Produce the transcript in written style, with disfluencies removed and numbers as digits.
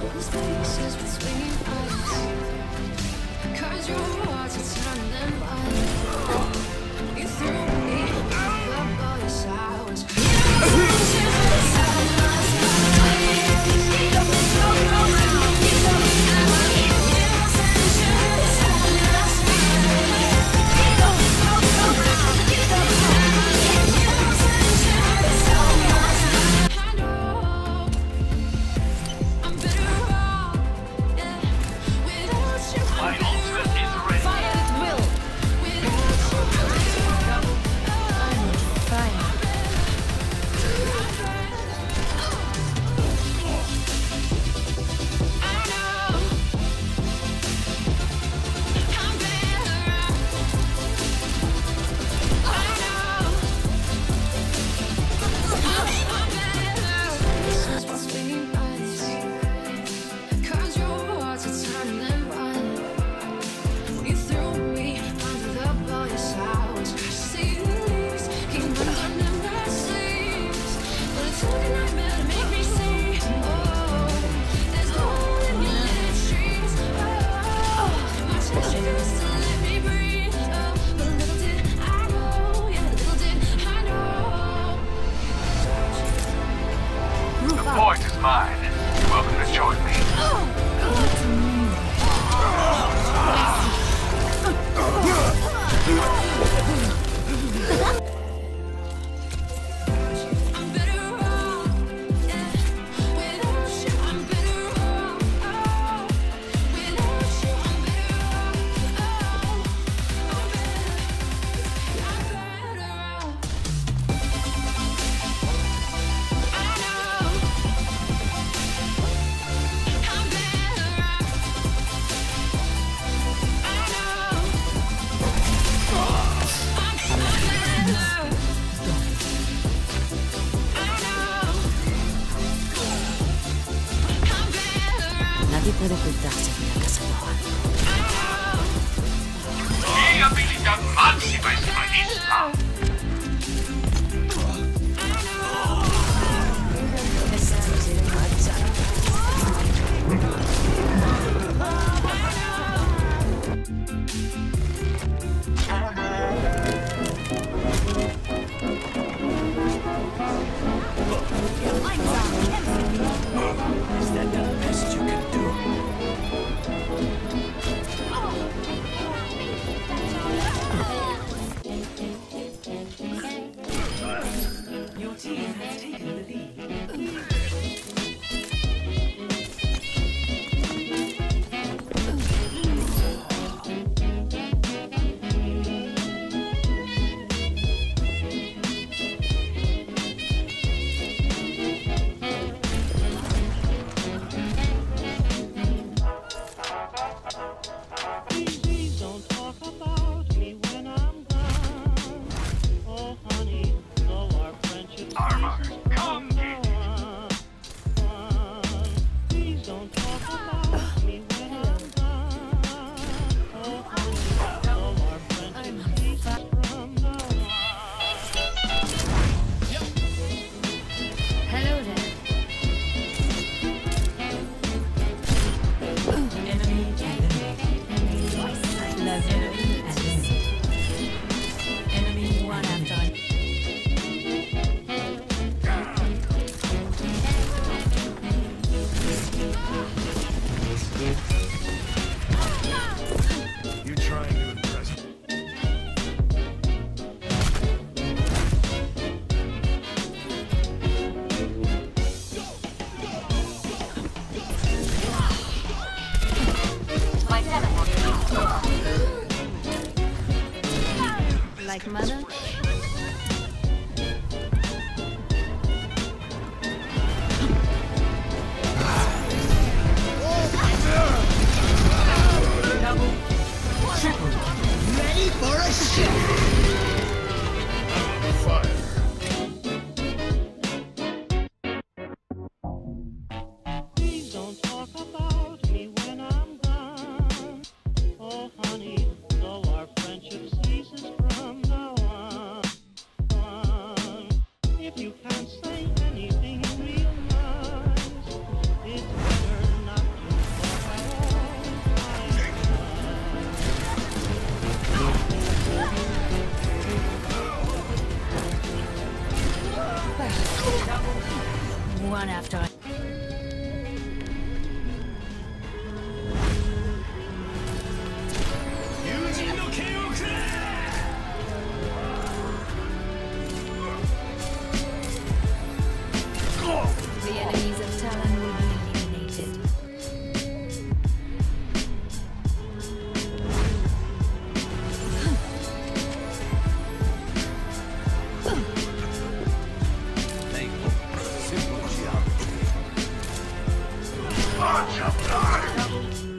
Spaces between us, 'cause your heart's a turning blind. You threw me under the bus. I was point is mine. Welcome to join me. I'm better off, yeah. Without you, I'm better off. Without you, I'm better off. I'm better off. I know. I'm better off. I know. I'm better. Nadie puede ocultarse de la cazadora. ¡Qué habilidad máxima, hispanista! Estamos en marcha. Is that the best you can do? Your team has taken the lead. Please don't talk about me when I'm gone. Oh, honey, though our friendship Armor, ceases come from get now on. Please don't talk about me when I'm gone. Oh, honey, though our friendship ceases from now on. Hello there. Enemy eliminated. Love enemy eliminated. Enemy one after. You trying to impress me? Like mother? Ready for a shot! Fire. Please don't talk about me when I'm gone. Oh, honey, though our friendship ceases from now on. shall die.